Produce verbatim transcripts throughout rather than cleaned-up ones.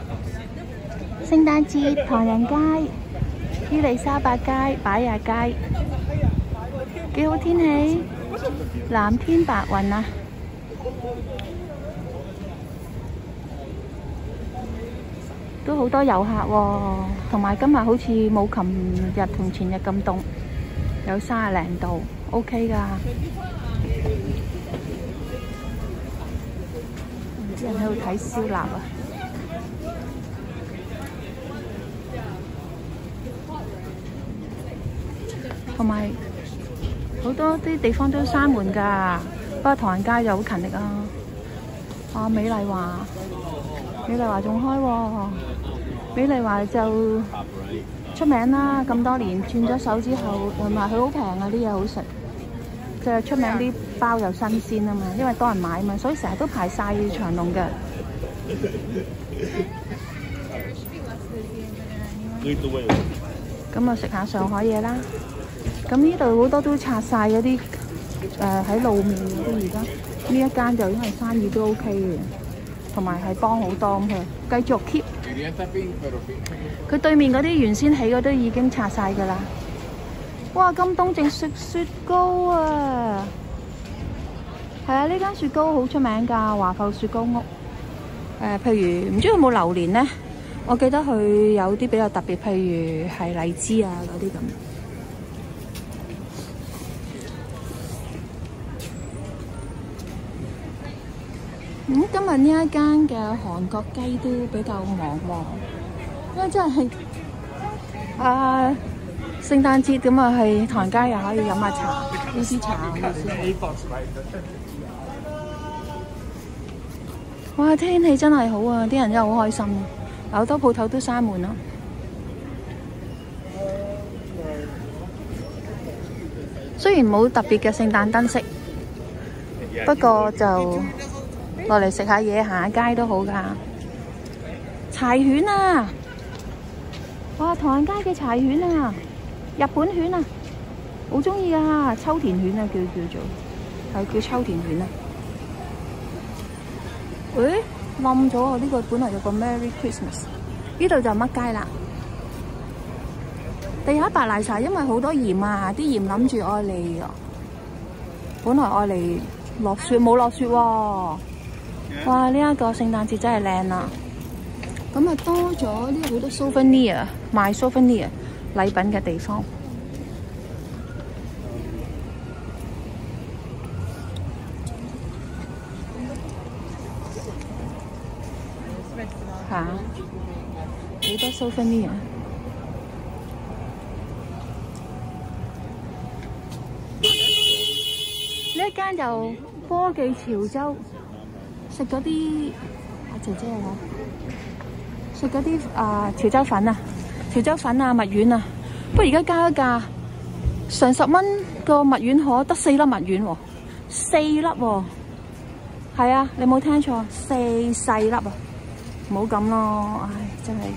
聖誕節唐人街、伊利沙伯街、擺亞街，幾好天氣，藍天白雲啊！都好多遊客喎，同埋今日好似冇琴日同前日咁凍，有三十零度 ，OK 㗎。啲人喺度睇燒臘啊！同埋好多啲地方都閂門㗎，不過唐人街就好勤力啊！啊，美麗華，美麗華仲開喎，美麗華就出名啦，咁多年轉咗手之後，同埋佢好平啊，啲嘢好食，就係出名啲包又新鮮啊嘛，因為多人買啊嘛，所以成日都排晒長龍嘅。咁啊，食下上海嘢啦。咁呢度好多都拆晒嗰啲誒喺路面嗰啲，而家呢一間就因為生意都 OK 嘅，同埋係幫好多咁佢繼續 keep。佢對面嗰啲原先起嗰啲已經拆晒㗎啦。哇！咁凍淨食雪糕啊！係啊，呢間雪糕好出名㗎，華埠雪糕屋。誒、呃，譬如唔知有冇榴蓮咧？我記得佢有啲比較特別，譬如係荔枝啊嗰啲咁。咁、嗯、今日呢一間嘅韓國雞都比較忙喎，因為真係啊聖誕節咁啊，係唐人街又可以飲下茶，呢支茶好先。哇！天氣真係好啊，啲人真係好開心，好多鋪頭都閂門啦。雖然冇特別嘅聖誕燈飾，不過就落嚟食下嘢、行下街都好㗎。柴犬啊！哇！唐人街嘅柴犬啊，日本犬啊，好中意啊！秋田犬啊，叫叫做係叫秋田犬啊。誒，冧咗啊！呢個本來有個 Merry Christmas， 呢度就乜街啦。地下白賴晒，因為好多鹽啊！啲鹽諗住愛嚟，本來愛嚟落雪，冇落雪喎。哇！呢一個聖誕節真係靚啦。咁啊多咗呢好多 souvenir 賣 souvenir 禮品嘅地方。嚇！好多 souvenir。呢一間就科技潮州，食嗰啲阿姐姐啊，食嗰啲啊潮州粉啊，潮州粉啊蜜丸啊，不過而家加咗價，成十蚊個蜜丸可得四粒蜜丸喎，四粒喎，係啊，你冇聽錯，四細粒啊，唔好咁咯，唉，真係，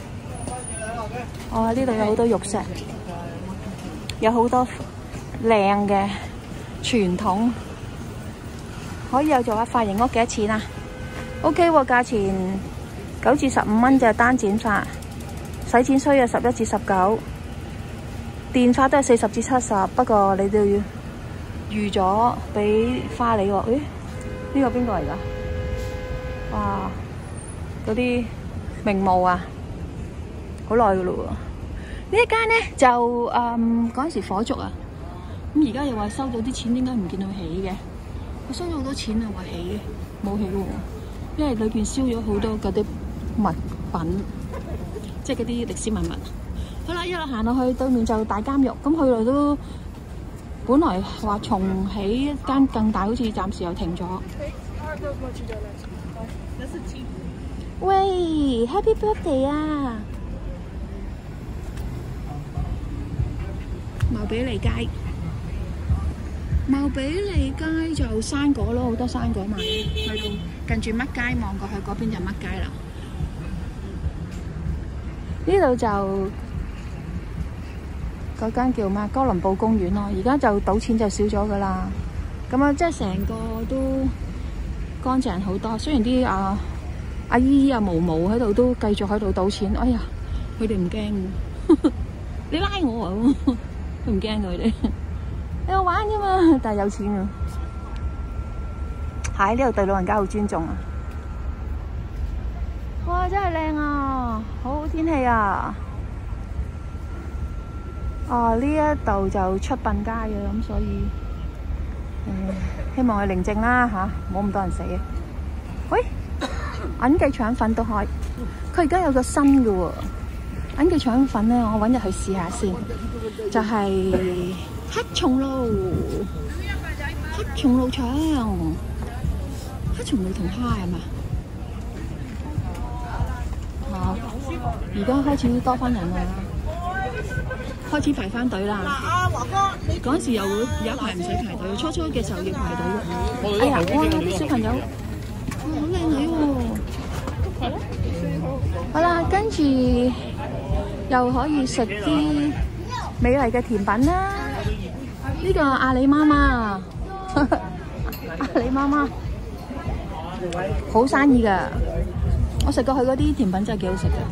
哦呢度有好多玉石，有好多靚嘅傳統。可以有做下髮型屋幾多錢啊 ？OK 喎，價錢九至十五蚊就單剪髮，洗剪需要十一至十九，電髮都係四十至七十。不過你都要預咗俾花你喎。誒，呢個邊個嚟㗎？哇！嗰啲名模啊，好耐㗎咯喎。呢一間咧就誒嗰陣時火燭啊，咁而家又話收咗啲錢，點解唔見佢起嘅？我收咗好多錢啊，話起冇起喎，因為裏邊燒咗好多嗰啲物品，即係嗰啲歷史文物。好啦，一路行落去對面就大監獄，咁去嚟都本來話重起一間更大，好似暫時又停咗。喂 ，Happy Birthday 啊！茂比利街。茂比利街就生果咯，好多生果賣。去到近住乜街望過去嗰邊就乜街啦。呢度就嗰間叫咩？哥倫布公園咯。而家就賭錢就少咗噶啦。咁啊，即係成個都乾淨好多。雖然啲啊阿姨啊、毛毛喺度都繼續喺度賭錢。哎呀，佢哋唔驚嘅，你拉我啊！佢唔驚佢哋，你有玩啫嘛，但係有錢啊！喺呢度對老人家好尊重啊！哇，真係靚啊，好好天氣啊！啊，呢一度就出殯街嘅，咁所以，嗯，希望佢寧靜啦吓，冇咁多人死啊！喂，銀記腸粉都開，佢而家有個新嘅喎，銀記腸粉咧，我搵日去試下先，就係、是、黑松露，黑松露腸，黑松露同蝦係嘛？啊，而家開始多翻人啦。開始排翻隊啦！嗱，阿華哥，嗰陣時又會有一排唔使排隊，初初嘅時候要排隊嘅。哎呀，哇！啲小朋友，哇，好靚女喎！係咯。好啦，跟住又可以食啲美麗嘅甜品啦。呢個阿里媽媽，阿里媽媽好生意㗎。我食過佢嗰啲甜品真係幾好食嘅。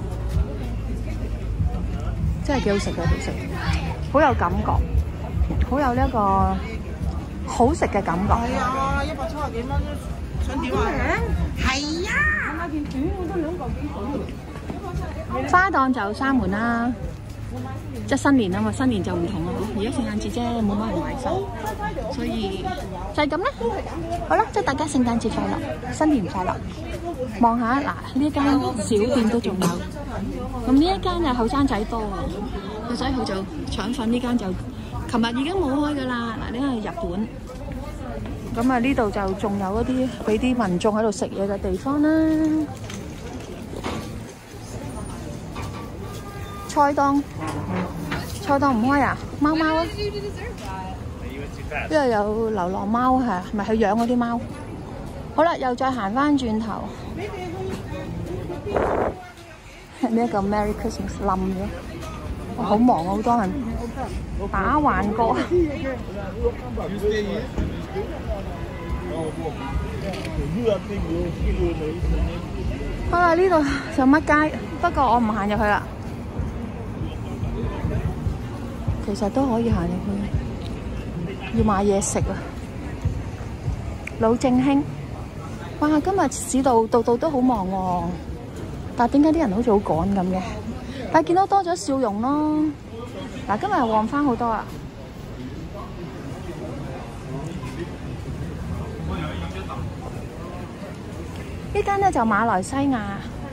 真係幾好食嘅，好食，好有感覺，好有呢一個好食嘅感覺。係啊，一百七十幾蚊，想點啊？係啊，我買件短我都兩嚿幾水。花檔就閂門啦，即係新年啊嘛，新年就唔同啦。而家聖誕節啫，冇乜人買手，所以就係咁啦。好啦，祝大家聖誕節快樂，新年快樂。望下嗱，呢一間小店都仲有。咁呢一間就後生仔多啊，所以佢就腸粉呢間就琴日已經冇開噶啦。嗱，呢個係日本，咁啊呢度就仲有一啲俾啲民眾喺度食嘢嘅地方啦。菜檔，菜檔唔開啊？貓貓啊？呢度有流浪貓係咪佢養嗰啲貓？好啦，又再行翻轉頭。呢一個 Merry Christmas 冧咗，好忙啊！好多人打橫過。好啦，呢度就乜街，不過我唔行入去啦。其實都可以行入去，要買嘢食啊！老正興，哇！今日市道度度都好忙喎。但係點解啲人好似好趕咁嘅？但係見到多咗笑容咯。嗱，今日又旺翻好多啊！呢間咧就馬來西亞，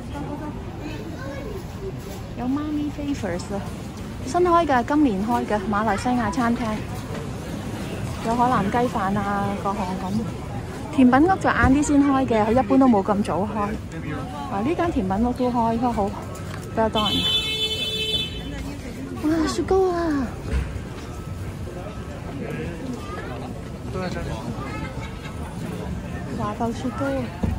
有媽咪 Favors 啊，新開嘅，今年開嘅馬來西亞餐廳，有海南雞飯啊，各項咁。甜品屋就晏啲先開嘅，佢一般都冇咁早開。啊，呢間甜品屋都開，都好比較多人。哇，雪糕啊！華埠雪糕。